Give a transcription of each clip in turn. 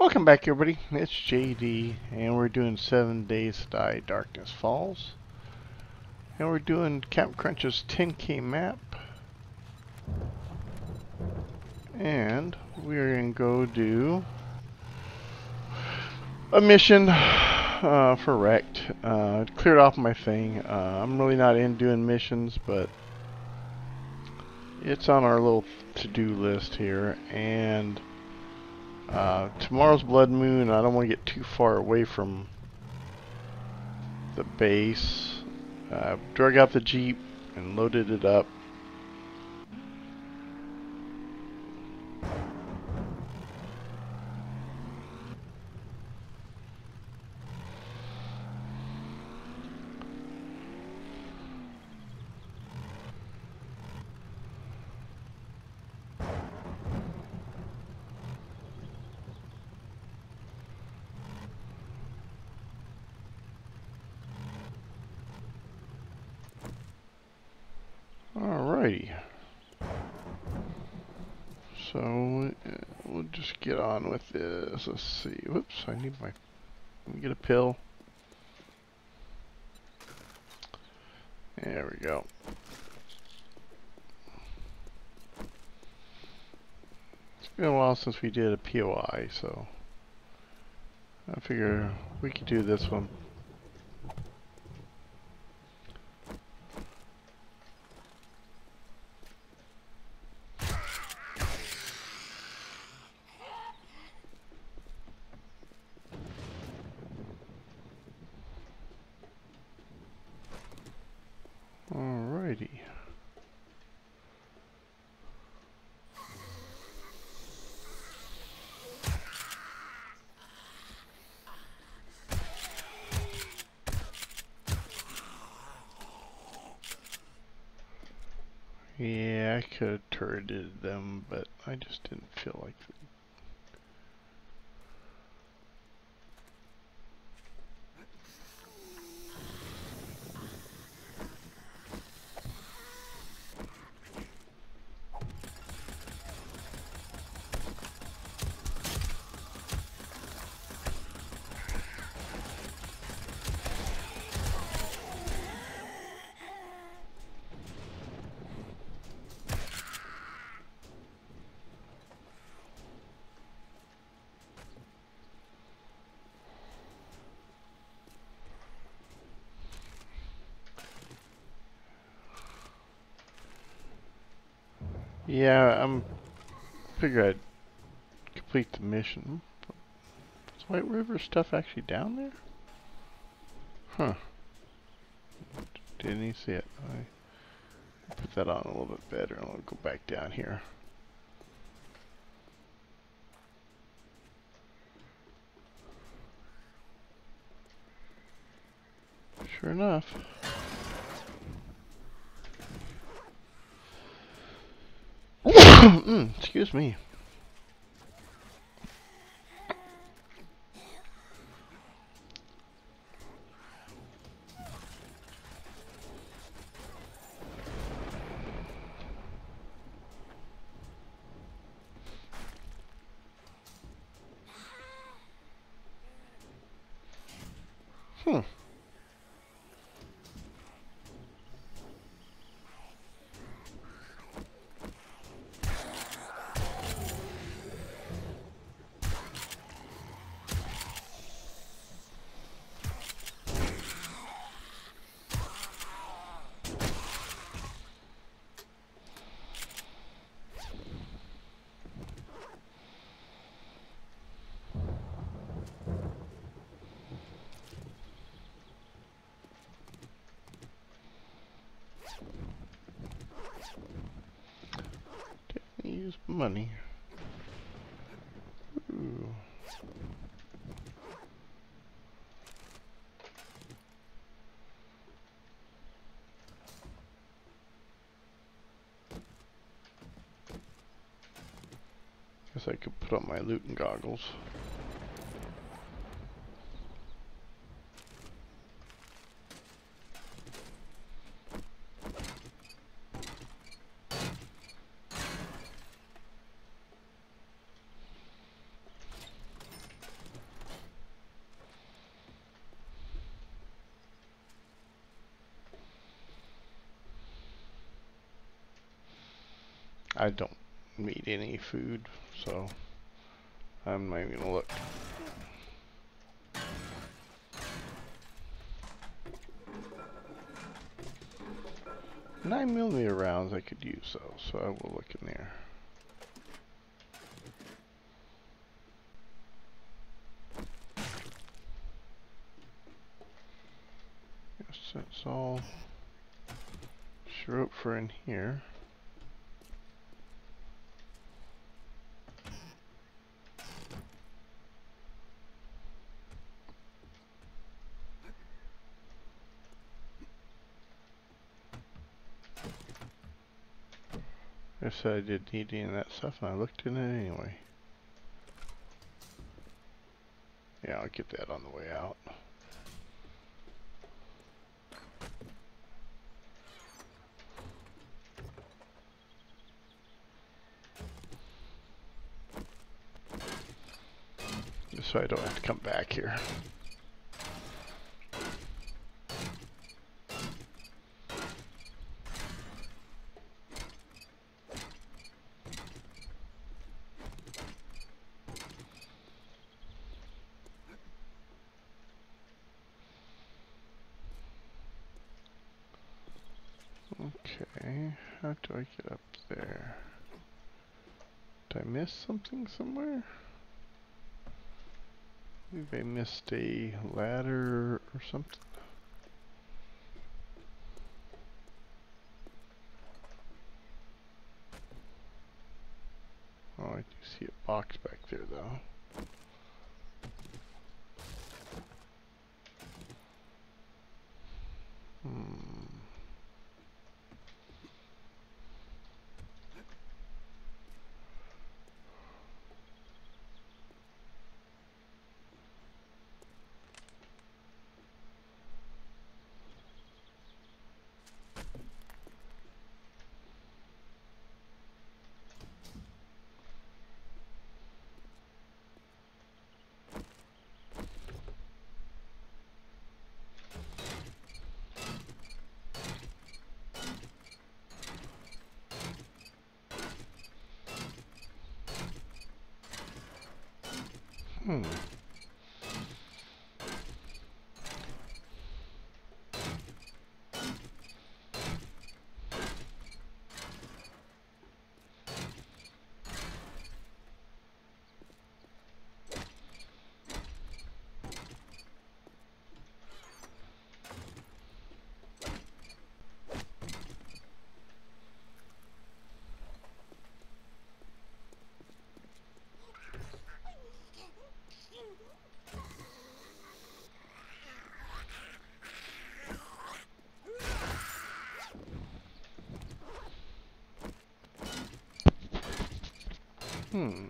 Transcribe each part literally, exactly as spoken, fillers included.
Welcome back, everybody. It's J D, and we're doing Seven Days to Die Darkness Falls. And we're doing Camp Krunch's ten K map. And we're going to go do a mission uh, for Wrecked. Uh, cleared off my thing. Uh, I'm really not in doing missions, but it's on our little to-do list here. And Uh, tomorrow's blood moon. I don't want to get too far away from the base. Uh, drug out the Jeep and loaded it up. Alrighty. So uh, we'll just get on with this. Let's see. Whoops, I need my. Let me get a pill. There we go. It's been a while since we did a P O I, so I figure we could do this one. Alrighty. Yeah, I could have turreted them, but I just didn't feel like it. Yeah, I'm figure I'd complete the mission. Is White River stuff actually down there? Huh. Didn't even see it. I put that on a little bit better and I'll go back down here. Sure enough. mm, excuse me. Hmm. Use money. Ooh. Guess I could put on my looting goggles. I don't need any food, so I'm not even gonna look. Nine millimeter rounds I could use though, so I will look in there. Yes, that's all. She wrote for in here. I said I didn't need any of that stuff, and I looked in it anyway. Yeah, I'll get that on the way out. Just so I don't have to come back here. Okay, how do I get up there? Did I miss something somewhere? Maybe I missed a ladder or something. Oh, I do see a box back there though. Hmm. Hmm. Hmm.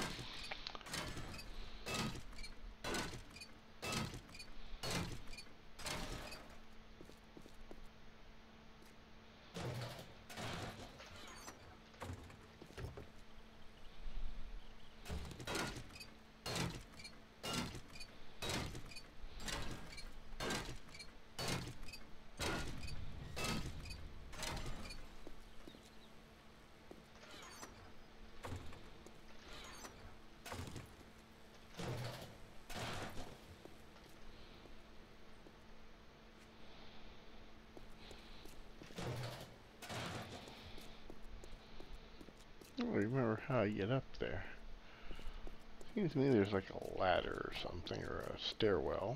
I don't remember how I get up there. Seems to me there's like a ladder or something, or a stairwell.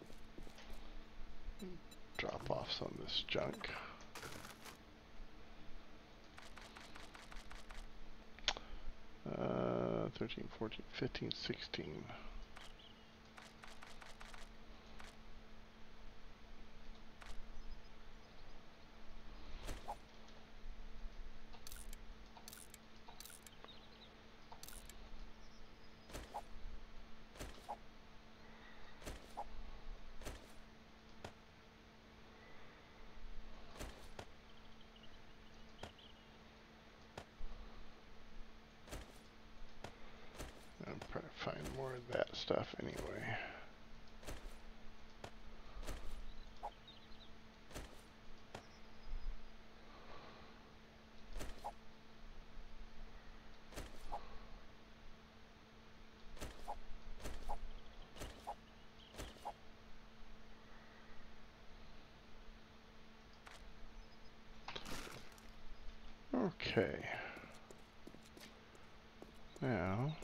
Drop off some of this junk. Uh, thirteen, fourteen, fifteen, sixteen. I'll probably find more of that stuff anyway. Okay. Now,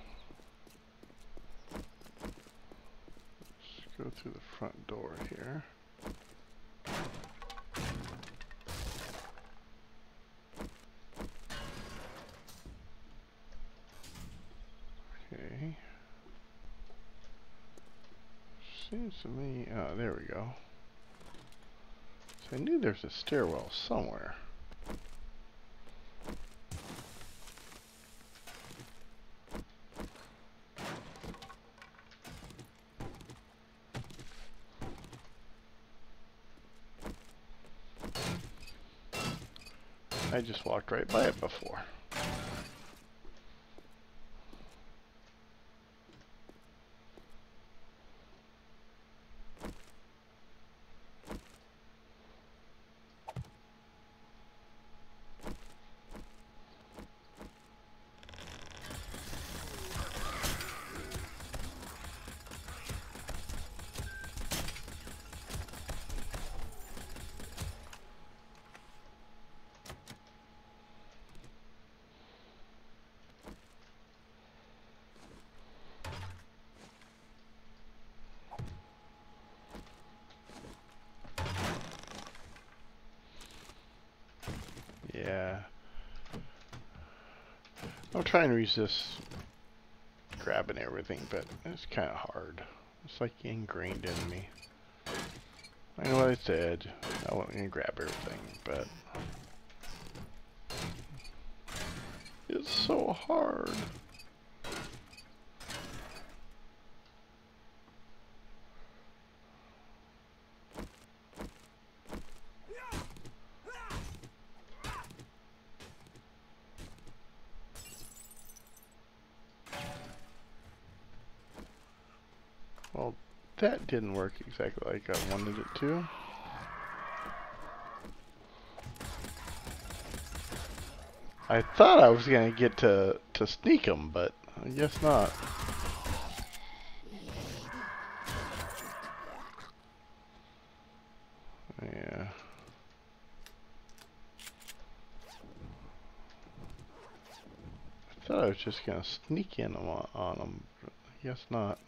let's go through the front door here. Okay. Seems to me, oh, there we go. So I knew there's a stairwell somewhere. I just walked right by it before. Yeah. I'm trying to resist grabbing everything, but it's kind of hard. It's like ingrained in me. I know what I said. I wasn't going to grab everything, but it's so hard. Well, that didn't work exactly like I wanted it to. I thought I was going to get to to sneak them, but I guess not. Yeah. I thought I was just going to sneak in on, on them, but I guess not.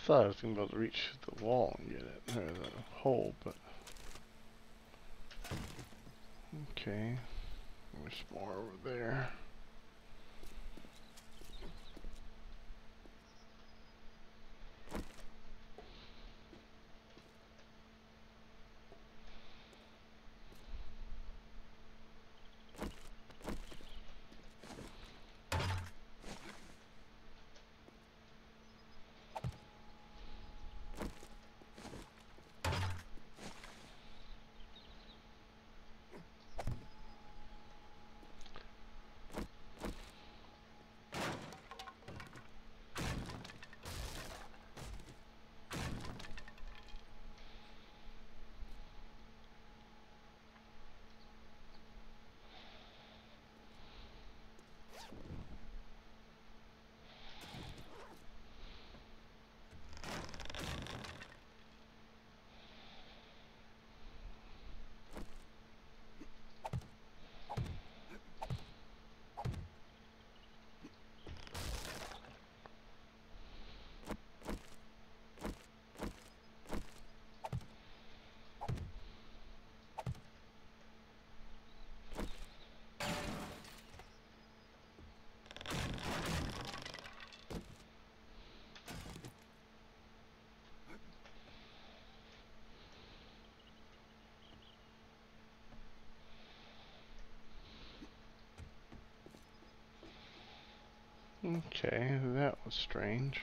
thought I was going to be able to reach the wall and get it, or the hole, but... Okay. There's more over there. Okay, that was strange.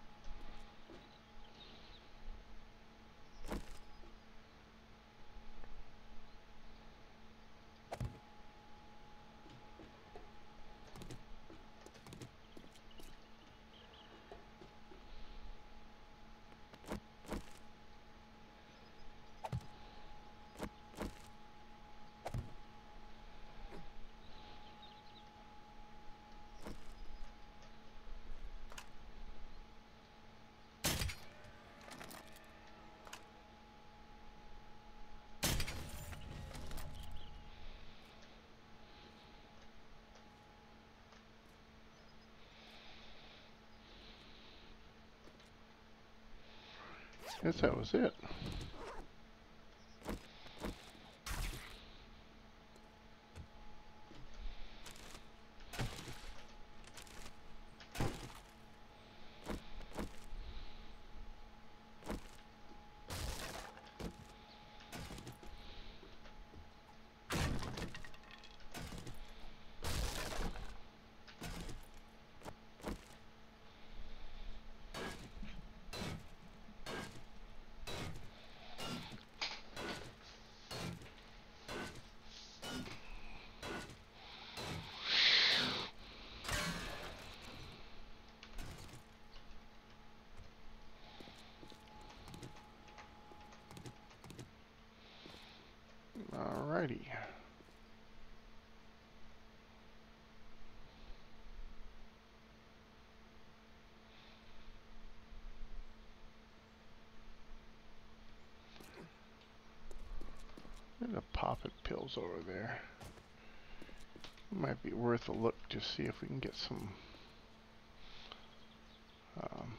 Guess that was it. Alrighty. There's a poppet pills over there. Might be worth a look to see if we can get some um,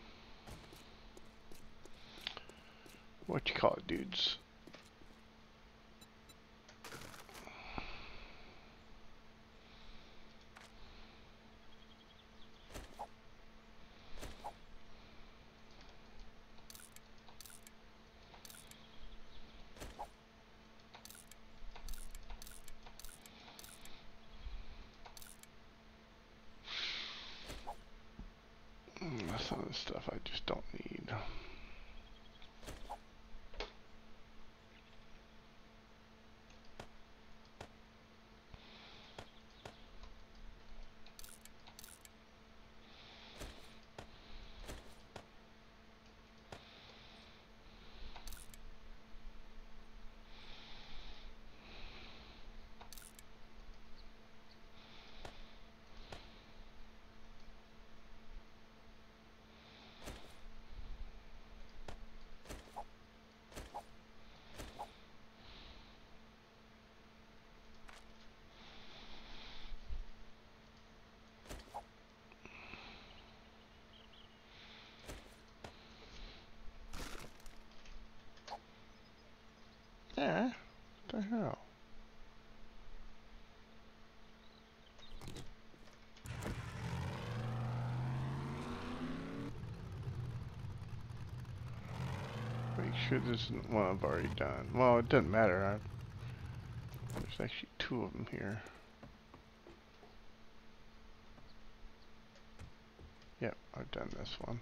what you call it, dudes. Some of the stuff I just don't need. there? What the hell? Make sure this isn't one I've already done. Well, it doesn't matter. I, there's actually two of them here. Yep, I've done this one.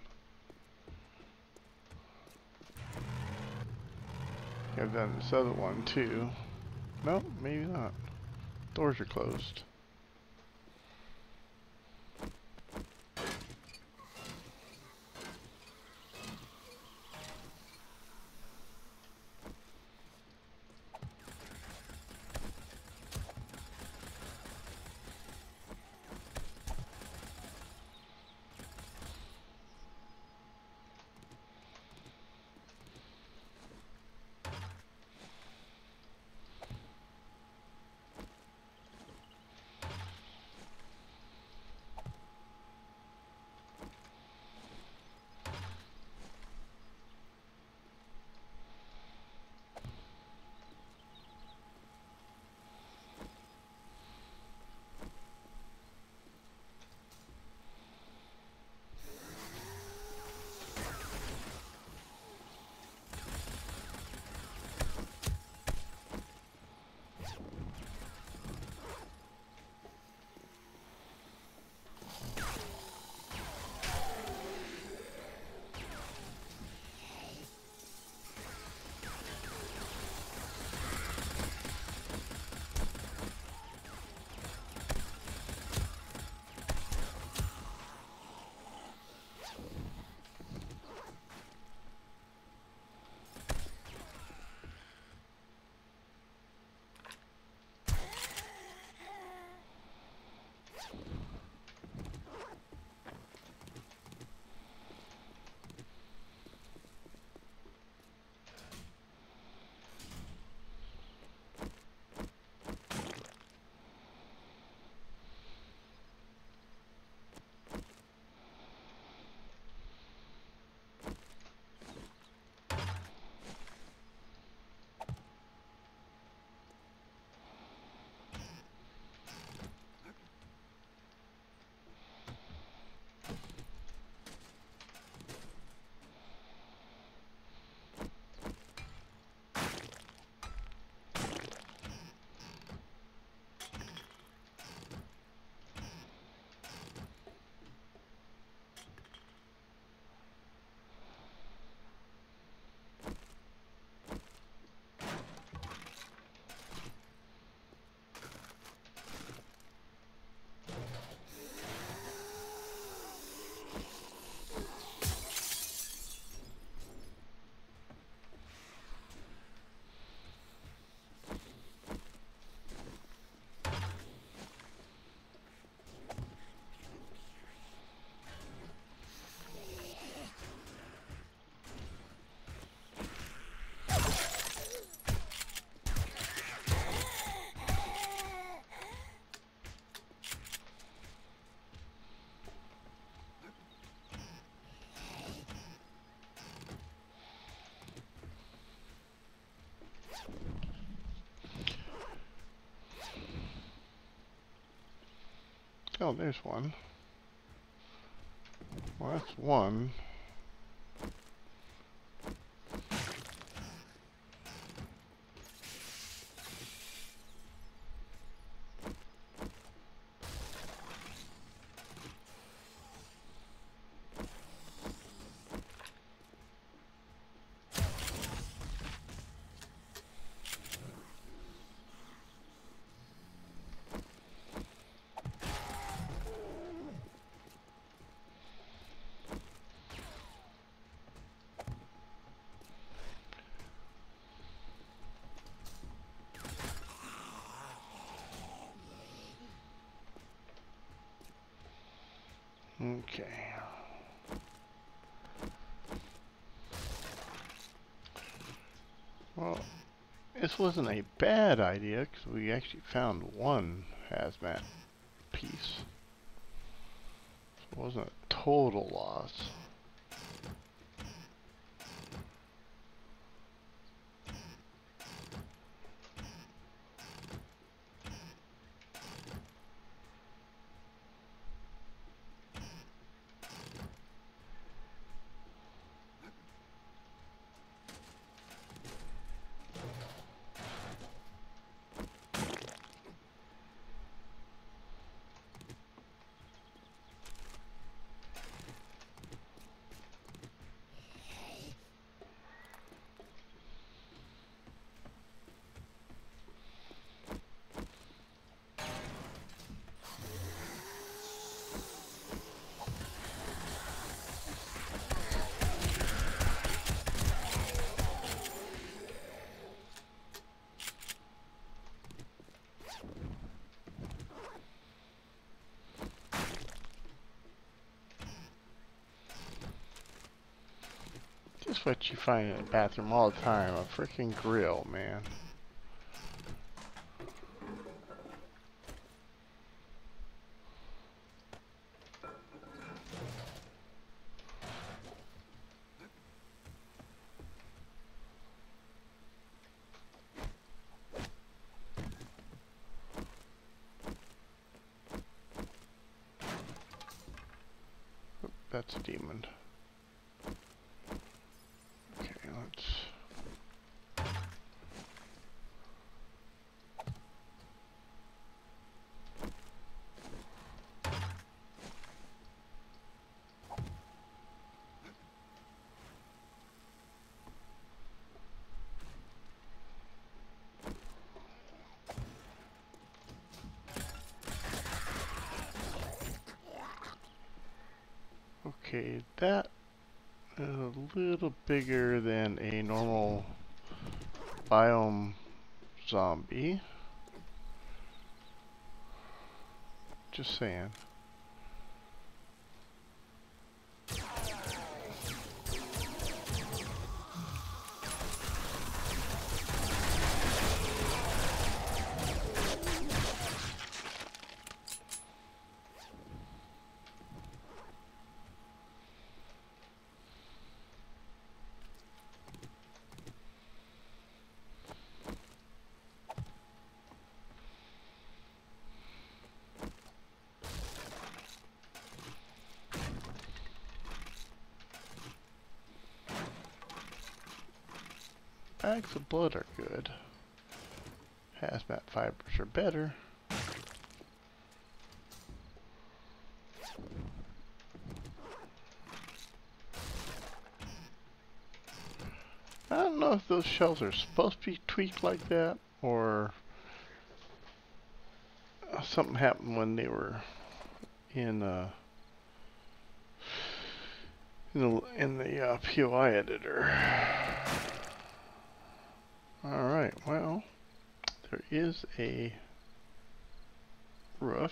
I've done this other one too. No, maybe not. Doors are closed. Oh, there's one. Well, that's one. Okay. Well, this wasn't a bad idea because we actually found one hazmat piece. So it wasn't a total loss. is what you find in a bathroom all the time, a freaking grill, man. Oop, that's a demon. Okay, let's... Okay, that is a little bigger than a normal biome zombie. Just saying. Bags of blood are good. Hazmat fibers are better. I don't know if those shells are supposed to be tweaked like that, or something happened when they were in uh, in the, in the uh, P O I editor. Alright, well, there is a roof.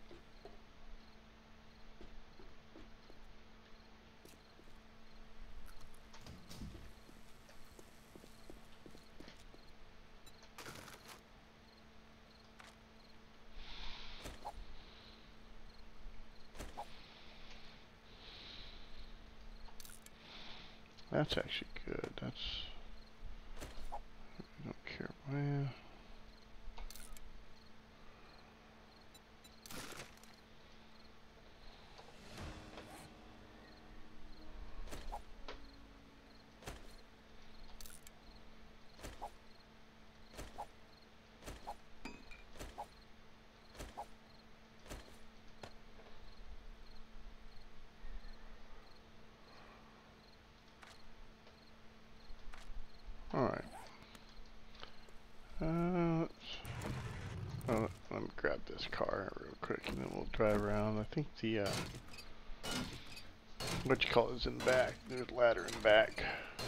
That's actually good. That's... I don't care. Well, alright. Uh, let's, oh, let me grab this car real quick and then we'll drive around. I think the, uh, what you call it is in the back. There's a ladder in the back.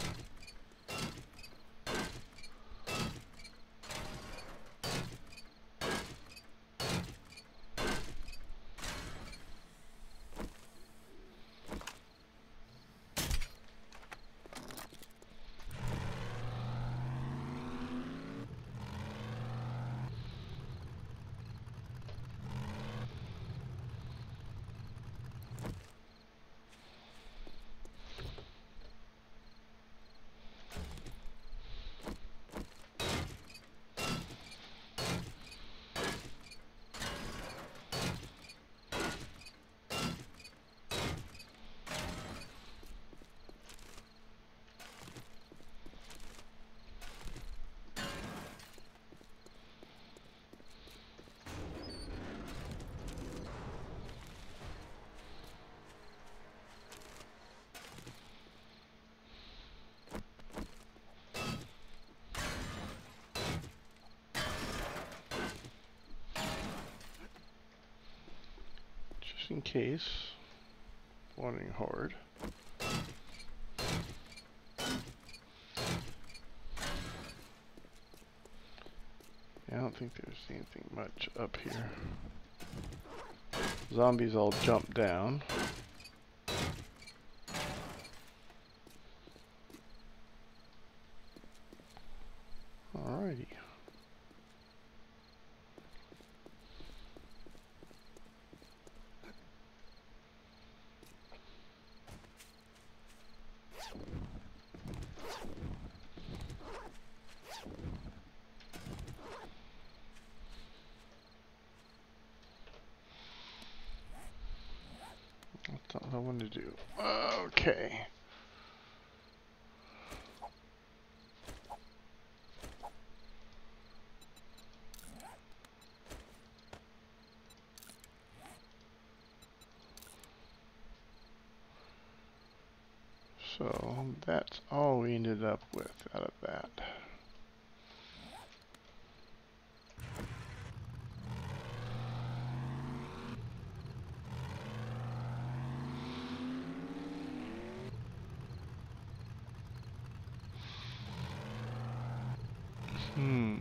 Just in case, wanting hard. Yeah, I don't think there's anything much up here. Zombies all jump down. Alrighty. That's all I want to do. Okay. So that's all we ended up with out of that. Hmm.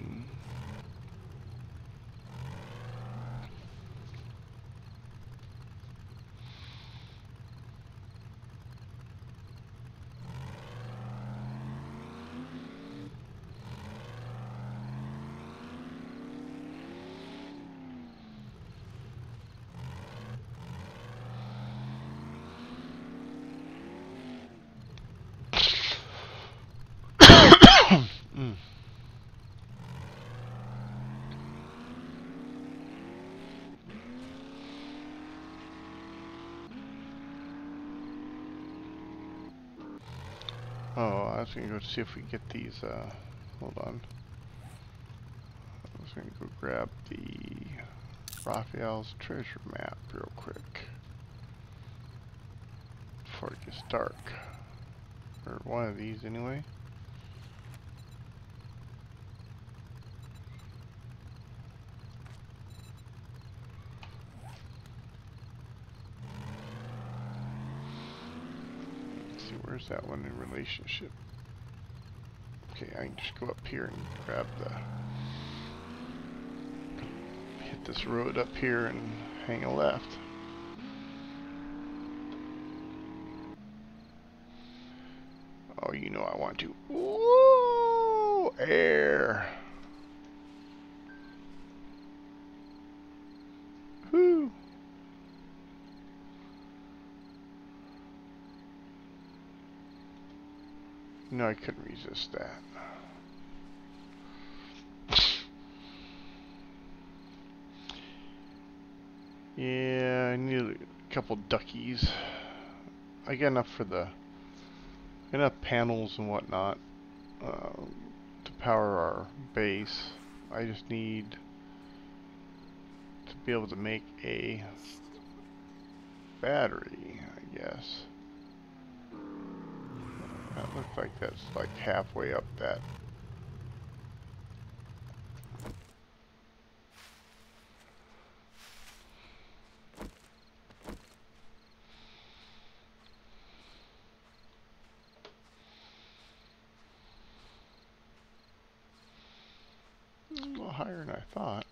mm. Oh, I was gonna go see if we can get these, uh, hold on. I was gonna go grab the Raphael's treasure map real quick. Before it gets dark. Or one of these anyway. Let's see, where's that one in relationship? Okay, I can just go up here and grab the... hit this road up here and hang a left. Oh, you know I want to. Ooh, air. Whoo. No, I couldn't resist that. Yeah, I need a couple duckies. I got enough for the enough panels and whatnot uh, to power our base. I just need to be able to make a battery, I guess. That looks like that's like halfway up that. A little higher than I thought.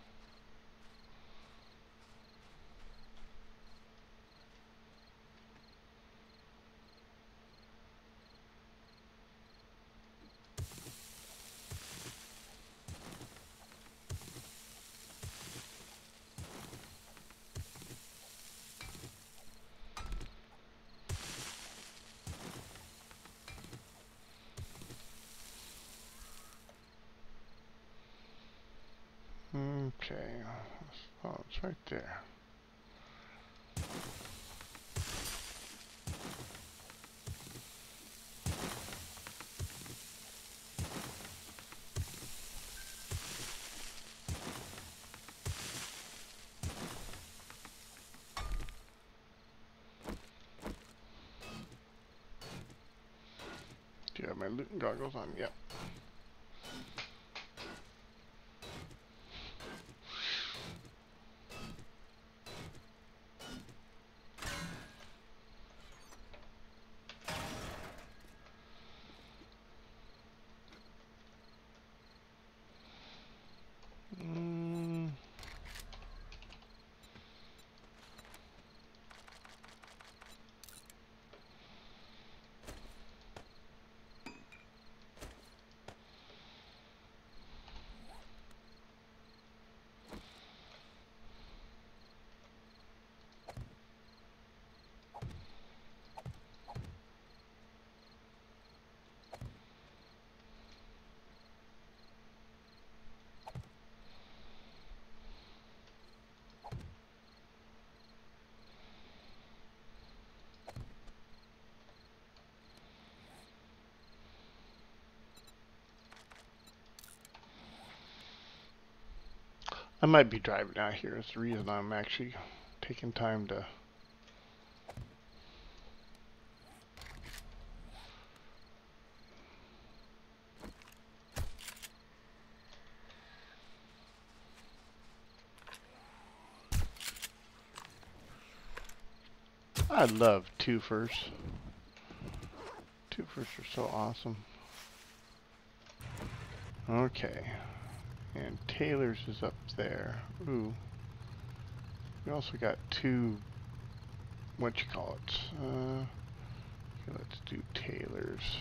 Okay, oh, it's right there. Do you have my looting goggles on? Yep. Mm. I might be driving out here. It's the reason I'm actually taking time to. I love twofers. Twofers are so awesome. Okay. And Taylor's is up there. Ooh. We also got two, what you call it? Uh, okay, let's do Taylor's.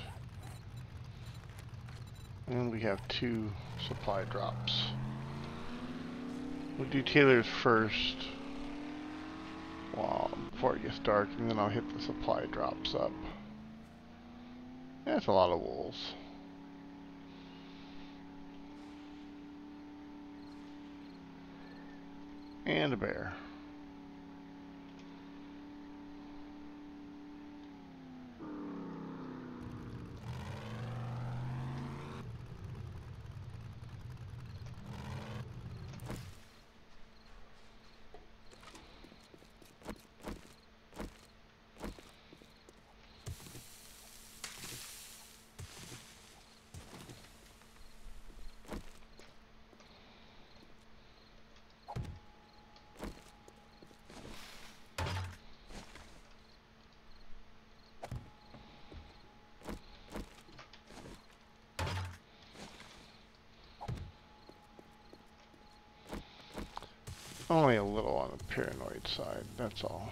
And we have two supply drops. We'll do Taylor's first. Well, before it gets dark, and then I'll hit the supply drops up. That's a lot of wolves. And a bear. Only a little on the paranoid side, that's all.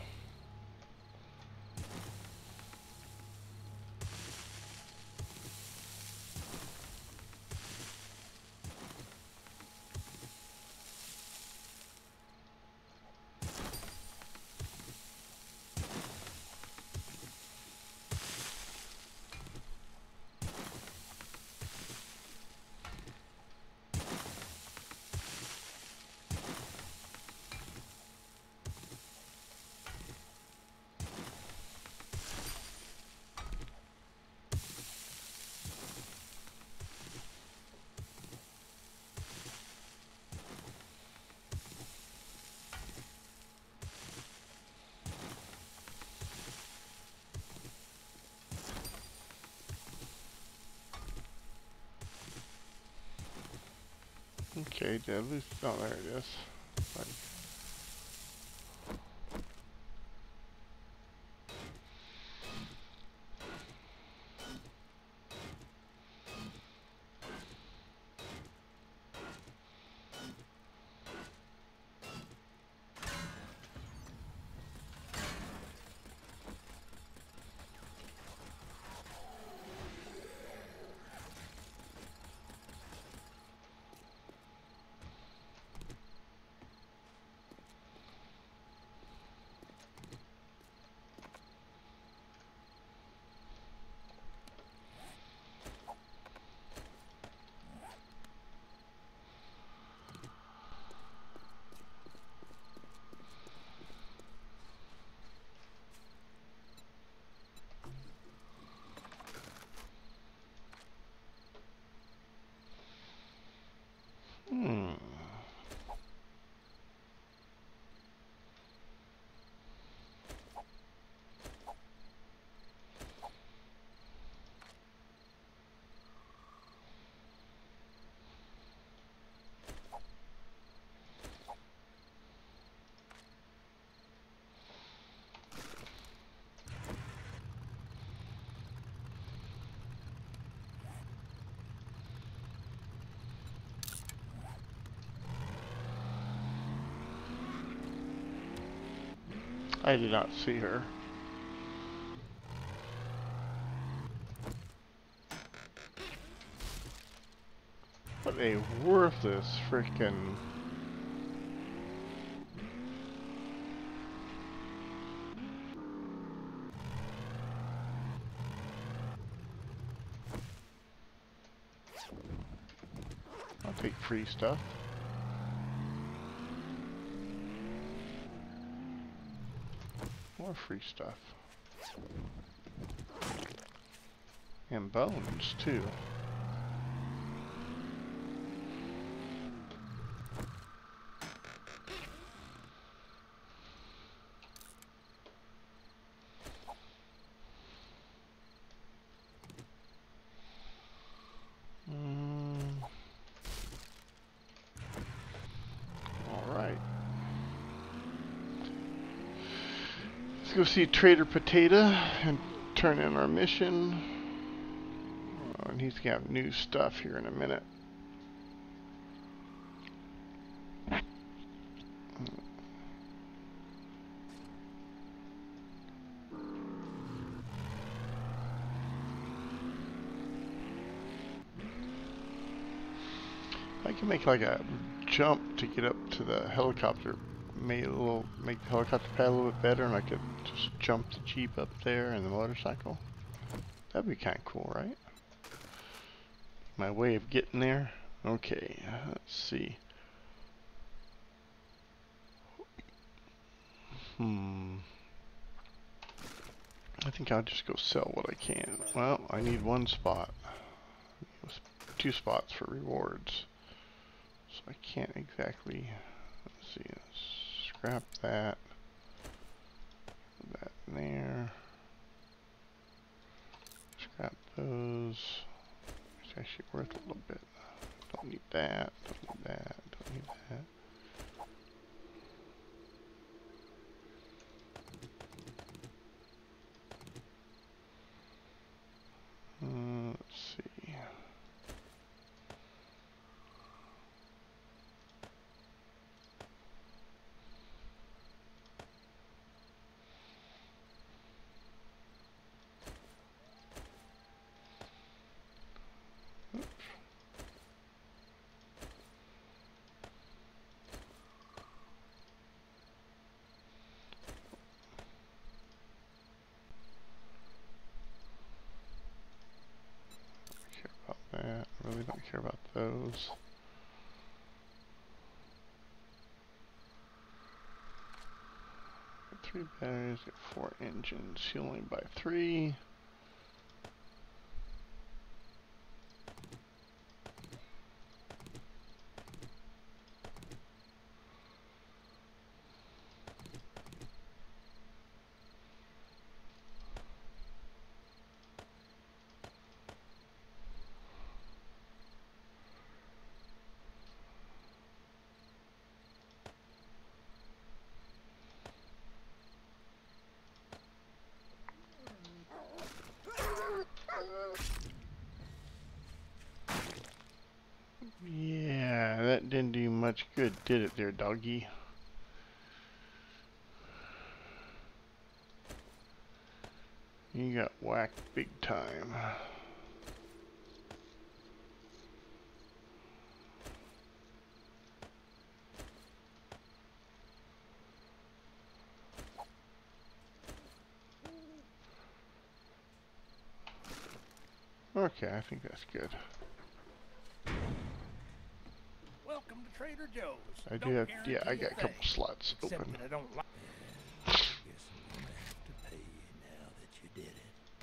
Okay, did I lose? Oh, there it is. Like, hmm. I did not see her. What a worthless frickin' I'll take free stuff. More free stuff. And bones, too. Let's go see Trader Potato and turn in our mission. Oh, and he's gonna have new stuff here in a minute. I can make like a jump to get up to the helicopter. Make a little, make the helicopter pad a little bit better, and I could just jump the Jeep up there and the motorcycle. That'd be kind of cool, right? My way of getting there. Okay, let's see. Hmm. I think I'll just go sell what I can. Well, I need one spot. Two spots for rewards. So I can't exactly, let's see, scrap that, put that in there, scrap those. It's actually worth a little bit. Don't need that, don't need that, don't need that. Uh, let's see. That. I really don't care about those. Got three batteries, got four engines. You only buy three. Yeah, that didn't do much good, did it there, doggy? You got whacked big time. Okay, I think that's good. Welcome to Trader Joe's. I do have, yeah, I got a couple slots Except open. that I don't like. Guess I'm gonna have to pay you now that you did it.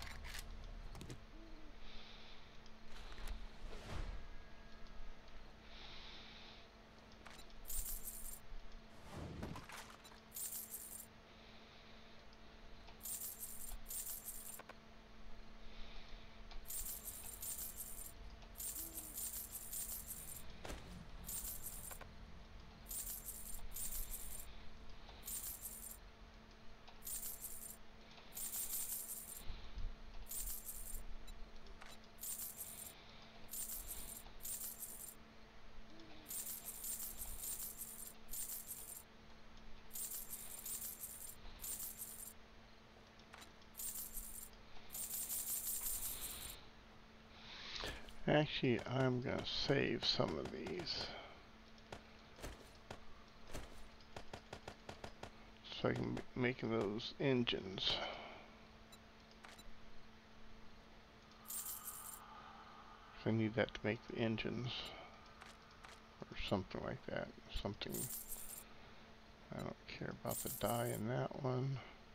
Actually, I'm gonna save some of these so I can make those engines. I need that to make the engines or something like that. Something. I don't care about the dye in that one.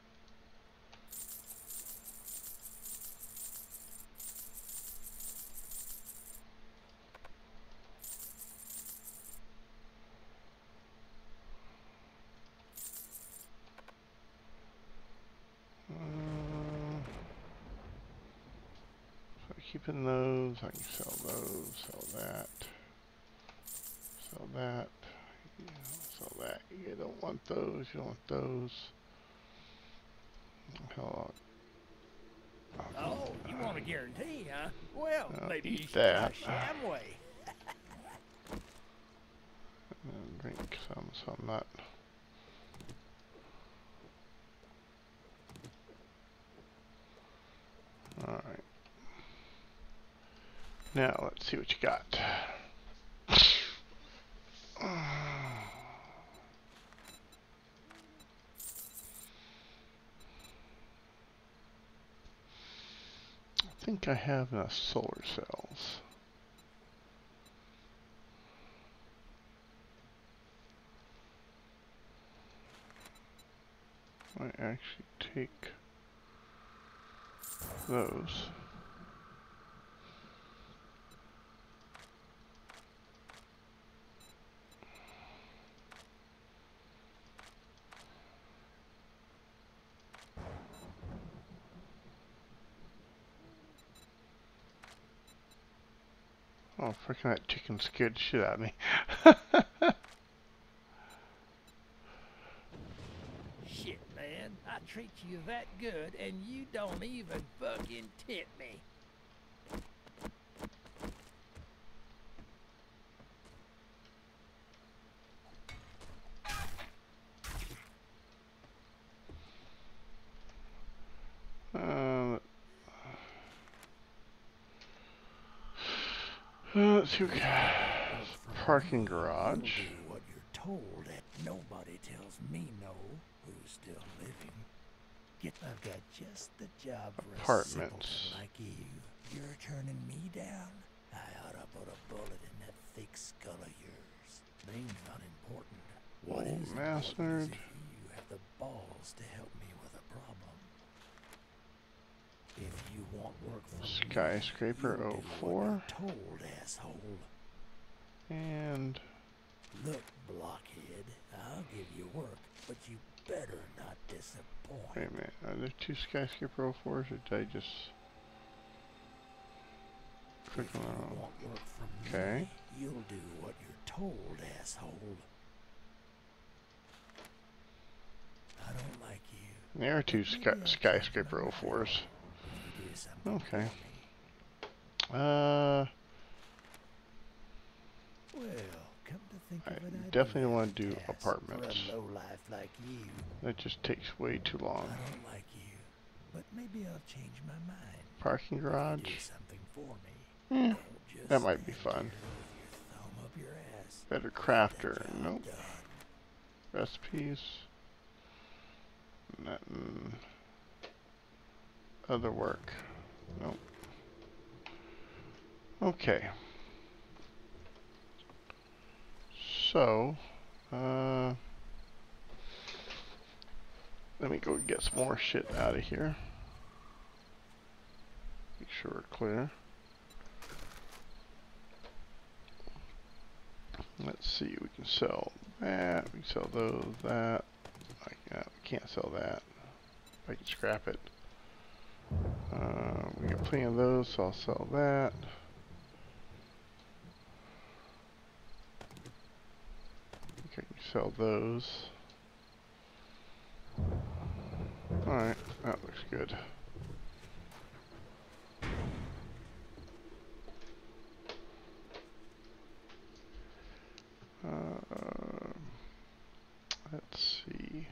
Keeping those, I can sell those, sell that, sell that, you know, sell that. You don't want those, you don't want those. hell? Oh, you want a guarantee, huh? Well, I'll maybe eat you should that. try Shamway. And drink some, so I'm not. Alright. Now, let's see what you got. I think I have enough solar cells. I actually take those. Oh, freaking that chicken scared the shit out of me. Shit, man. I treat you that good, and you don't even fucking tip me. uh, let's see what we got. Parking garage. You'll do what you're told. Nobody tells me no. Who's still living? Get, I've got just the job for a simpleton Apartments. like you. You're turning me down? I ought to put a bullet in that thick skull of yours. Name's not important. What Old is Master. important is if you have the balls to help me with a problem. If you want work from Skyscraper me, oh you'll do what four. you're told, asshole. And Look, blockhead, I'll give you work, but you better not disappoint. wait a minute. Are there two skyscraper oh fours, or did I just click If on you them? want work from Okay. me, you'll do what you're told, asshole. I don't like you. There are two Maybe sky I'll change skyscraper my oh fours. mind if you do something Okay. for me. Uh, Well, come to think I of it, I definitely do want to do have a pass apartments. For a lowlife like you, That just takes way too long. I don't like you, but maybe I'll change my mind. Parking If you garage. do something for me, Eh, don't just that might be stand fun. here with your thumb up your ass. Better Get the crafter. job Nope. done. Recipes. Nothing. Other work. Nope. Okay. So, uh, let me go get some more shit out of here. Make sure we're clear. Let's see, we can sell that, we can sell those, that. I can't, we can't sell that. I can scrap it. Uh, we got plenty of those, so I'll sell that. I can sell those. Alright, that looks good. Uh, let's see.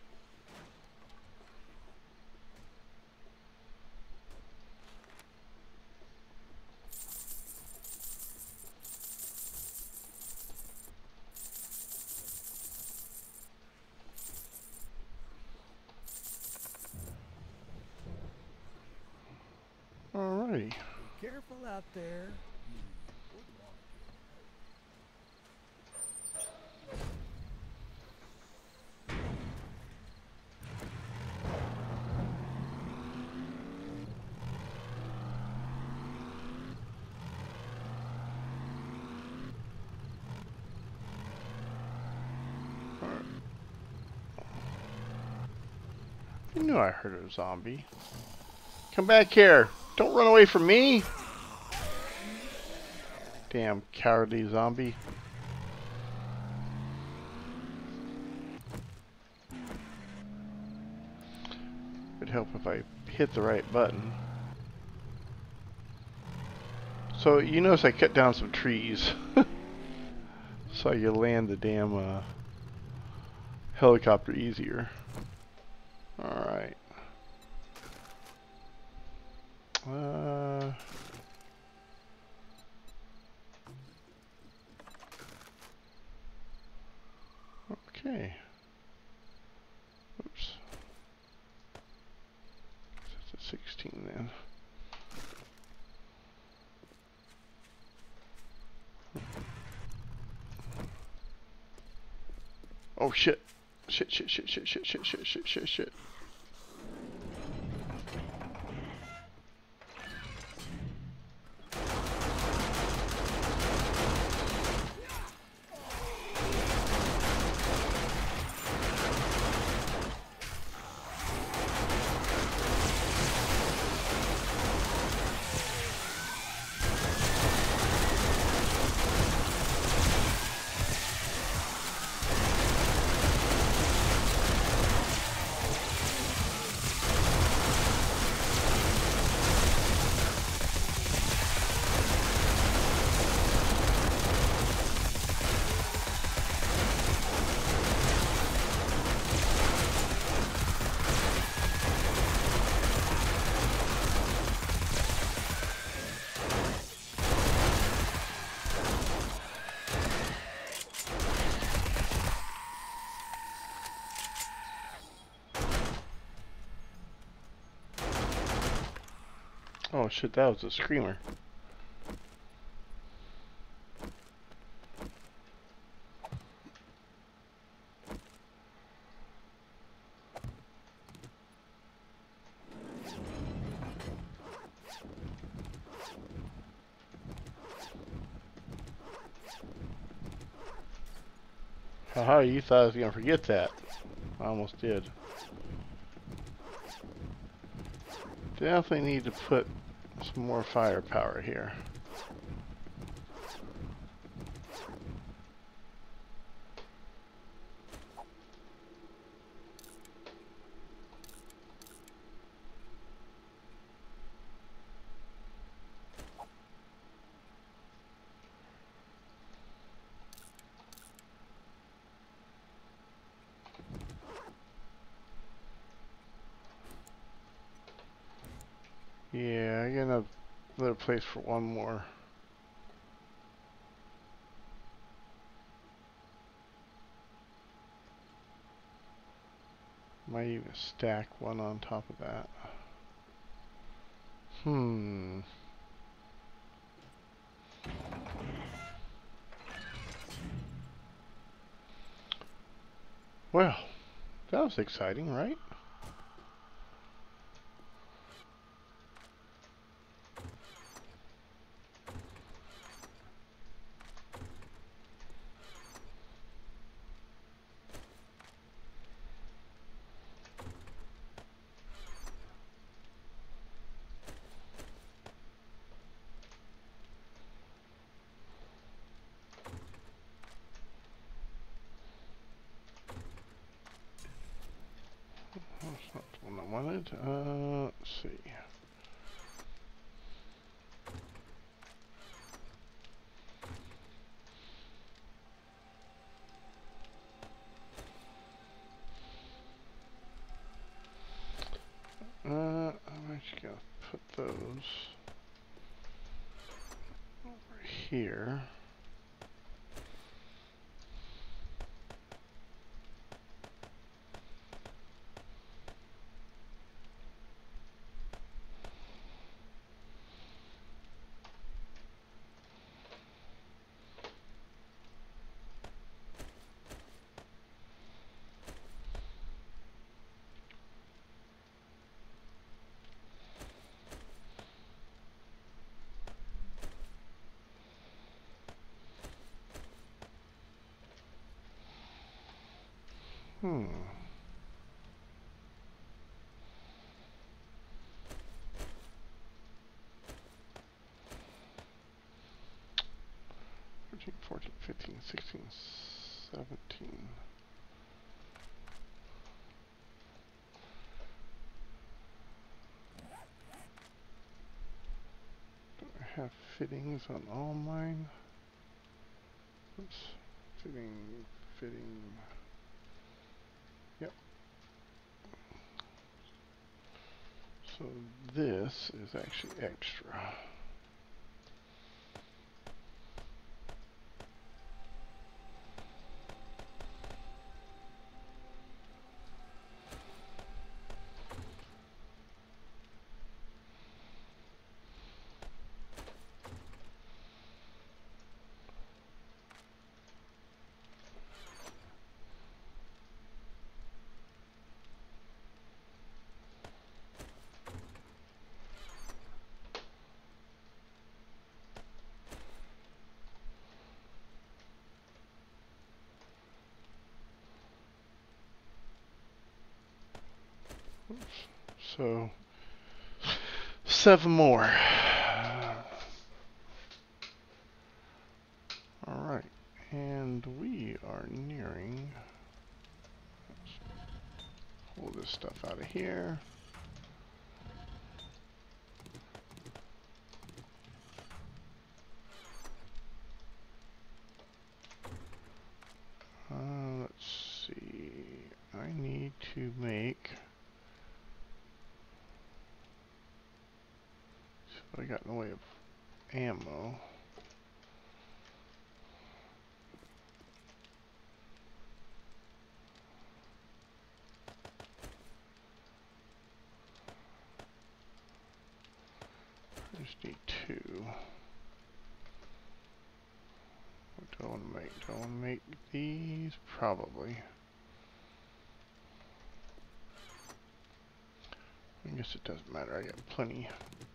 Alrighty. Be careful out there. I knew I heard a zombie. Come back here. Don't run away from me. Damn cowardly zombie. It'd help if I hit the right button. So you notice I cut down some trees so you land the damn uh, helicopter easier. Alright. Uh, okay. Oops. That's a sixteen then. Oh shit. Shit, shit, shit, shit, shit, shit, shit, shit, shit, shit. Oh shit, that was a screamer. Haha, you thought I was gonna forget that. I almost did. Definitely need to put some more firepower here. Yeah, I got another place for one more. Might even stack one on top of that. Hmm. Well, that was exciting, right? That's not the one I wanted. Uh, let's see. Uh, I'm actually gonna put those over here. Hmm. thirteen, fourteen, fifteen, sixteen, seventeen. have fittings on all mine. Oops. Fitting, fitting. Yep. So this is actually extra. Oops. So seven more. All right, and we are nearing. Let's pull this stuff out of here. Uh, let's see. I need to make. So I got in the way of ammo. I just need two. What do I want to make? Do I want to make these? Probably. I guess it doesn't matter. I got plenty.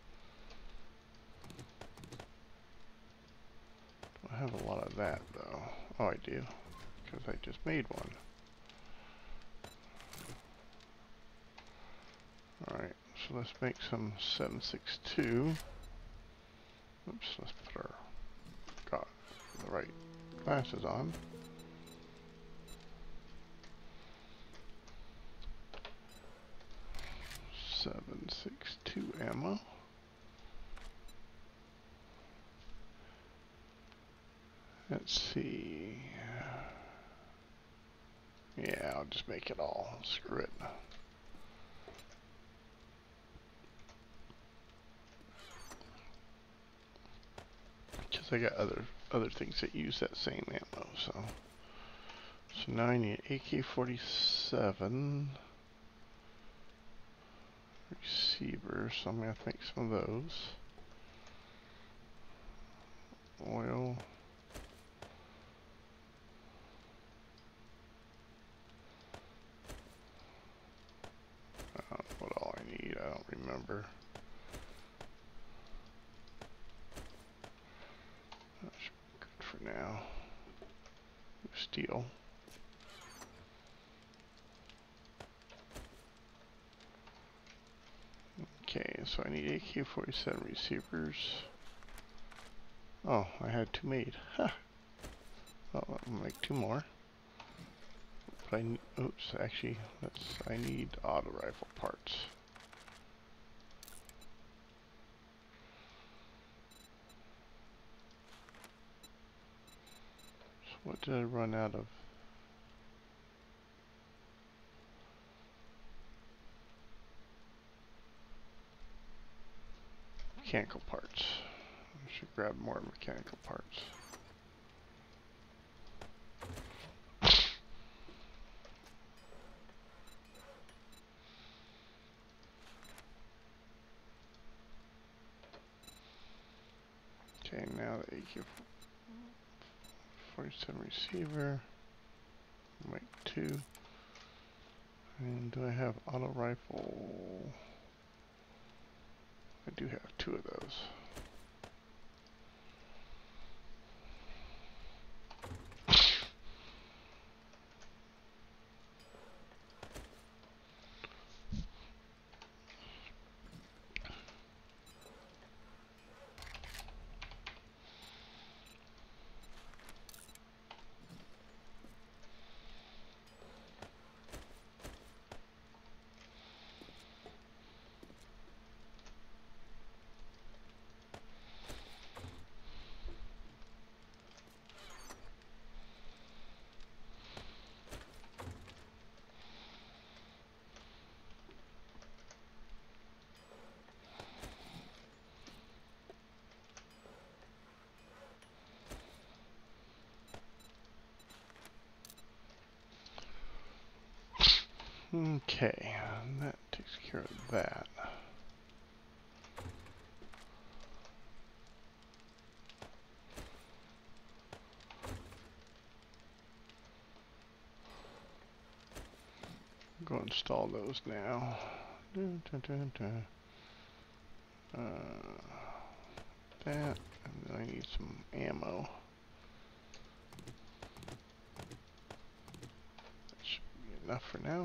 I have a lot of that though. Oh, I do, because I just made one. Alright, so let's make some seven six two. Oops, let's put our got the right glasses on. seven six two ammo. Let's see. Yeah, I'll just make it all. Screw it. Because I got other other things that use that same ammo. So, so now I need A K forty-seven receivers. So I'm gonna have to make some of those. Oil. Uh, what all I need, I don't remember. That's good for now. Steel. Okay, so I need A K forty-seven receivers. Oh, I had two made. Huh. Well, I'll make two more. But I, oops, actually, that's, I need auto rifle parts. So what did I run out of? Mechanical parts. I should grab more mechanical parts. Okay, now the A K forty-seven receiver. Make two. And do I have auto rifle? I do have two of those. Okay, that takes care of that. Go install those now. Dun, dun, dun, dun. Uh, that, and then I need some ammo. That should be enough for now.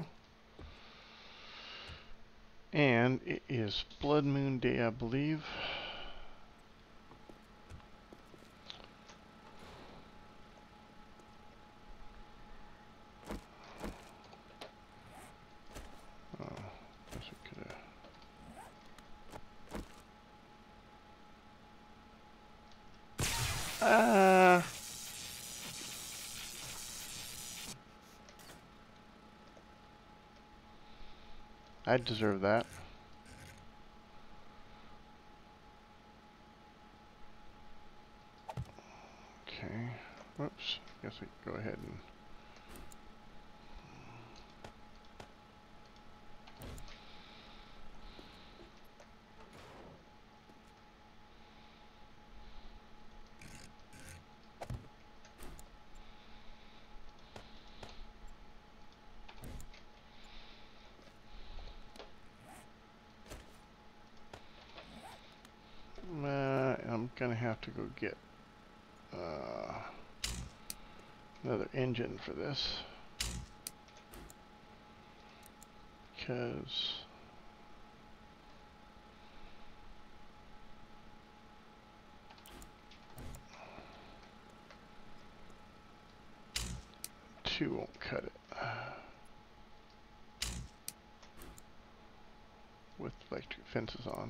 And it is Blood Moon Day, I believe. Oh, guess we could have. Ah. I deserve that. Okay. Whoops. Guess we can go ahead and. Uh, I'm gonna have to go get uh, another engine for this, because two won't cut it with electric fences on.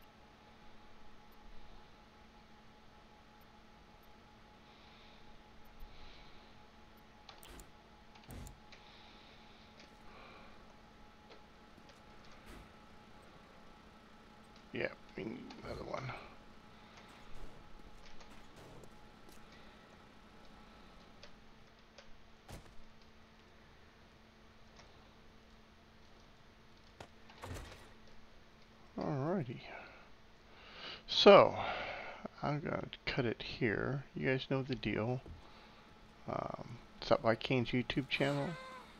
Yeah, we need another one. Alrighty. So, I'm gonna cut it here. You guys know the deal. Um, stop by Kane's YouTube channel.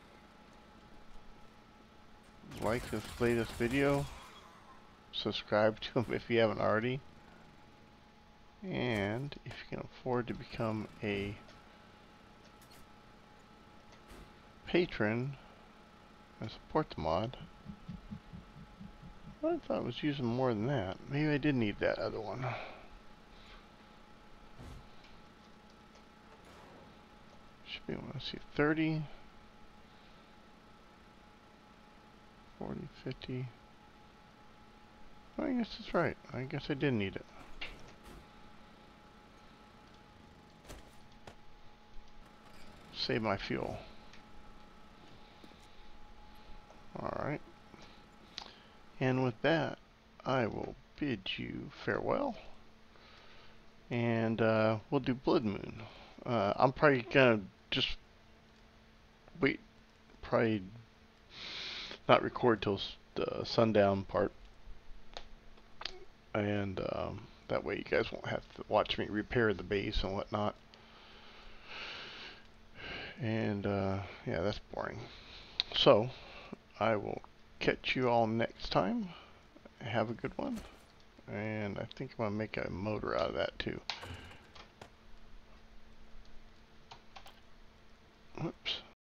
Like this latest video. Subscribe to him if you haven't already. And if you can afford to become a patron and support the mod. I thought I was using more than that. Maybe I did need that other one. Should be, let's see, thirty, forty, fifty. I guess that's right. I guess I did need it. Save my fuel. Alright. And with that, I will bid you farewell. And uh, we'll do Blood Moon. Uh, I'm probably gonna just wait, probably not record till the sundown part. And um, that way you guys won't have to watch me repair the base and whatnot. And uh, yeah, that's boring. So, I will catch you all next time. Have a good one. And I think I'm going to make a motor out of that too.